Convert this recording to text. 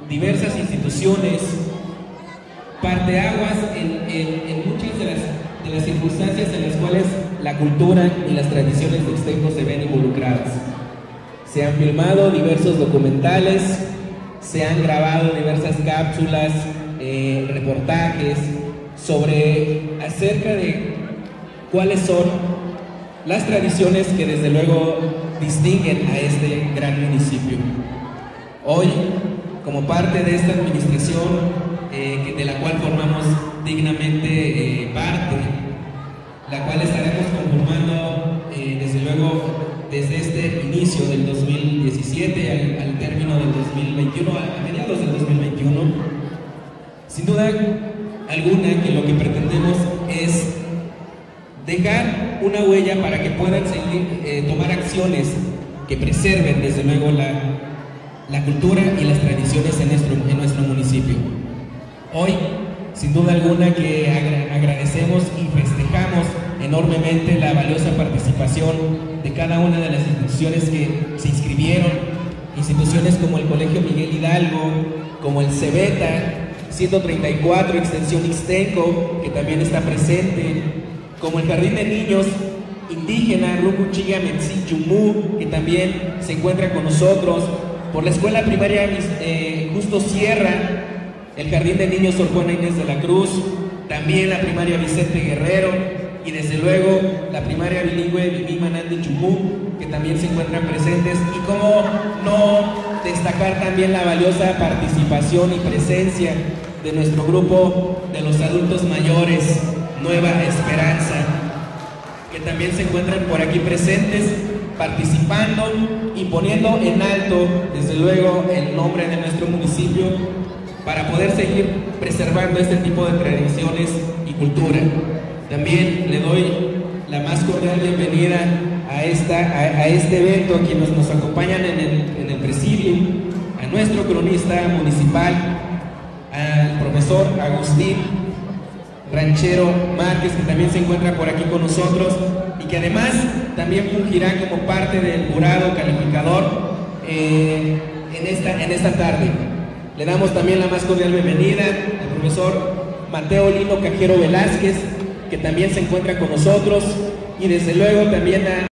diversas instituciones, parteaguas en muchas de las circunstancias en las cuales la cultura y las tradiciones de Ixtenco se ven involucradas. Se han filmado diversos documentales, se han grabado diversas cápsulas, reportajes acerca de cuáles son las tradiciones que desde luego distinguen a este gran municipio. Hoy, como parte de esta administración de la cual formamos dignamente parte, la cual estaremos conformando desde luego desde este inicio del 2017 al término del 2021, a mediados del 2021, sin duda alguna que lo que pretendemos es dejar una huella para que puedan seguir, tomar acciones que preserven desde luego la cultura y las tradiciones en nuestro municipio. Hoy, sin duda alguna que agradecemos y festejamos enormemente la valiosa participación de cada una de las instituciones que se inscribieron, instituciones como el Colegio Miguel Hidalgo, como el Cebeta 134 Extensión Ixtenco, que también está presente, como el Jardín de Niños Indígena Rucuchiga Metzi Yumú, que también se encuentra con nosotros, por la Escuela Primaria Justo Sierra, el Jardín de Niños Sor Juana Inés de la Cruz, también la Primaria Vicente Guerrero y desde luego la Primaria Bilingüe Viví Manandi Chumú, que también se encuentran presentes, y cómo no destacar también la valiosa participación y presencia de nuestro grupo de los adultos mayores Nueva Esperanza, que también se encuentran por aquí presentes, participando y poniendo en alto desde luego el nombre de nuestro municipio para poder seguir preservando este tipo de tradiciones y cultura. También le doy la más cordial bienvenida a este evento, a quienes nos acompañan en el presidio, a nuestro cronista municipal, al profesor Agustín Ranchero Márquez, que también se encuentra por aquí con nosotros y que además también fungirá como parte del jurado calificador en esta tarde. Le damos también la más cordial bienvenida al profesor Mateo Lino Cajero Velázquez, que también se encuentra con nosotros, y desde luego también a